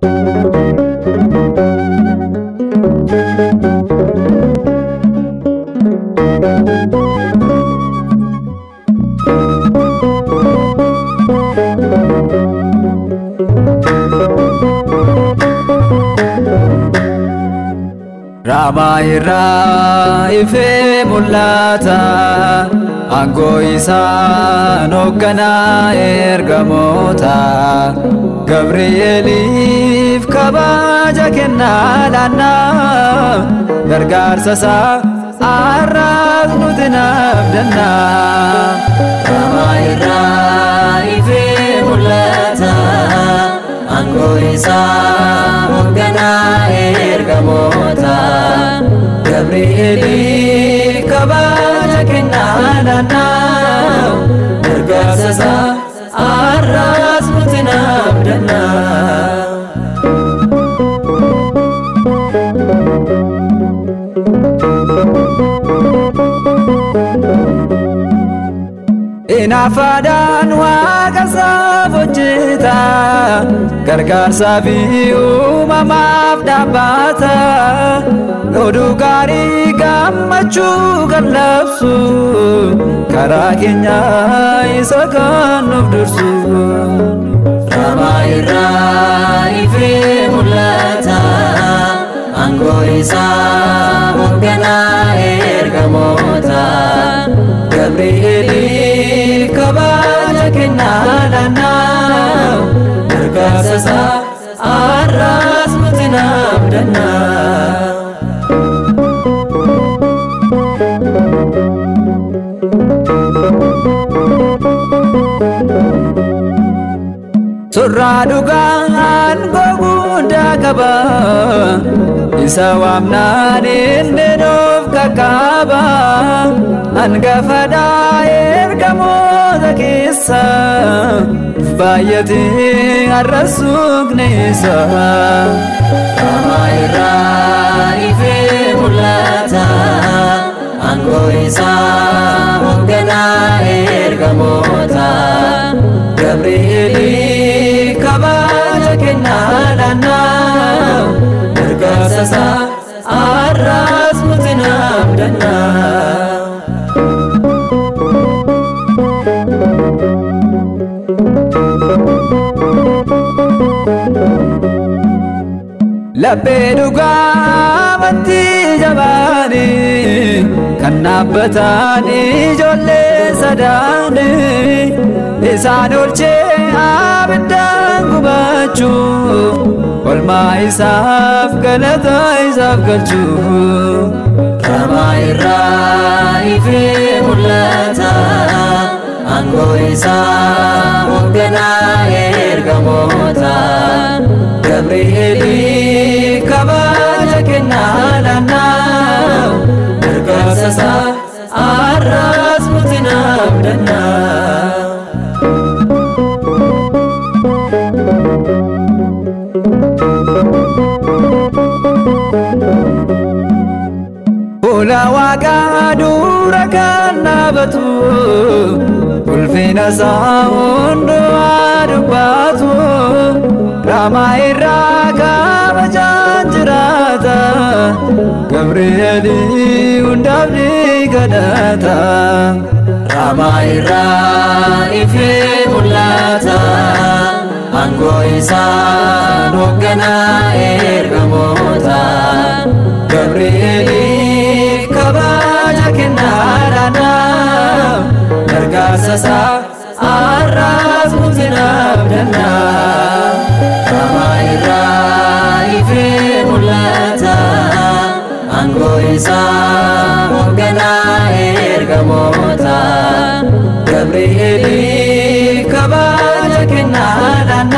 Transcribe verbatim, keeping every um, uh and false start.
Rama irra ife mulata Ango isa noggana ergamota Gabrielif kabaja kenna lana Gargaarsa sa arras nutina abdanna Rama irra ife mulata Ango isa noggana ergamota Gabrieli kabaja kenna lana Gargaarsa sa arras nutina abdanna Inafadan waaqa saafojjeta Gargaarsa fi uumamaaf dhaabbata Oduu gaarii gammachuu kan labsu Karaa keenya isa kan nuuf dursu Rama irra ife mul'ata Aangoo isaa hoggana ergamoota Gabrieli kabaja kenna lana Gargaarsa sa arras nutina abdanna Surra dhugaan gogunda qaba Isa waamnaan inni nuuf qaqqaba Hangafa ergamoota keessa baay'atee har'as suuqni isa Rama irra ife mul'ata Aangoo isaa hoggana ergamoota Gabrieli kabaja kenna lana Gargaarsa sa arras nutina abdanna Laphee dhugaa amantii jabaani kan dhaabbatan ijoollee sadaani Isaan oolchee abiddaan gubachuu Oolmaa isaaf galata isaaf galchuu Rama irra ife mul'ata Aangoo isaa hoggana ergamoota Gabrieli kabaja kenna lana Gargaarsa sa arras nutina abdanna Fuula waaqa dura kan dhaabatu Ulfina isaa hundumaa dubbatu Rama irra kabajaan jiraata Gabrieli hundaaf ni kadhata Rama irra ife mul'ata Aangoo isaa hoggana ergamoota Gabrieli kabaja kenna lana Gargaarsa sa arras nutina abdanna Rama irra ife mul'ata Aangoo isaa hoggana ergamoota Gabrieli kabaja kenna lana